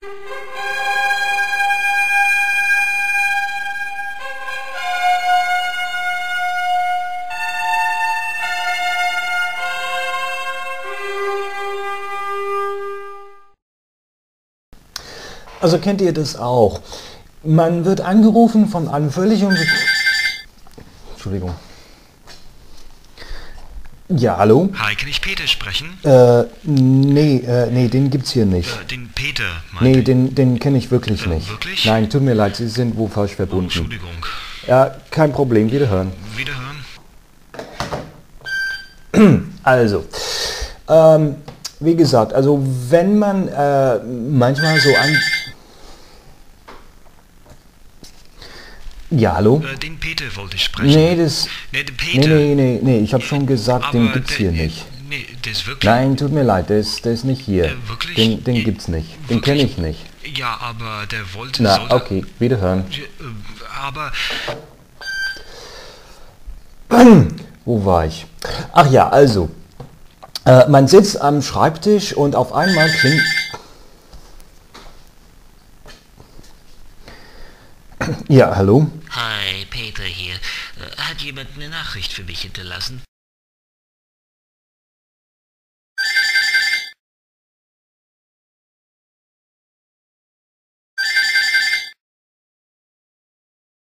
Also kennt ihr das auch? Man wird angerufen von einem völlig Entschuldigung. Ja, hallo? Hi, kann ich Peter sprechen? Nee, den gibt's hier nicht. Den Peter, Nee, meinte ich. den kenne ich wirklich nicht. Wirklich? Nein, tut mir leid, Sie sind wohl falsch Oh, verbunden. Entschuldigung. Ja, kein Problem, wiederhören. Wiederhören? Also, wie gesagt, also wenn man manchmal so ein... Ja, hallo? Den Peter wollte ich sprechen. Nee, das... Nee, den Peter. Nee, ich habe schon gesagt, den Aber gibt's hier nicht. Nee, der ist wirklich... Nein, tut mir leid, der ist nicht hier. Wirklich? Den gibt's nicht. Den kenne ich nicht. Ja, aber der wollte... Na, sollte- okay, wiederhören. Aber... Wo war ich? Ach ja, also, man sitzt am Schreibtisch und auf einmal klingt... Ja, hallo? Hi, Peter hier. Hat jemand eine Nachricht für mich hinterlassen?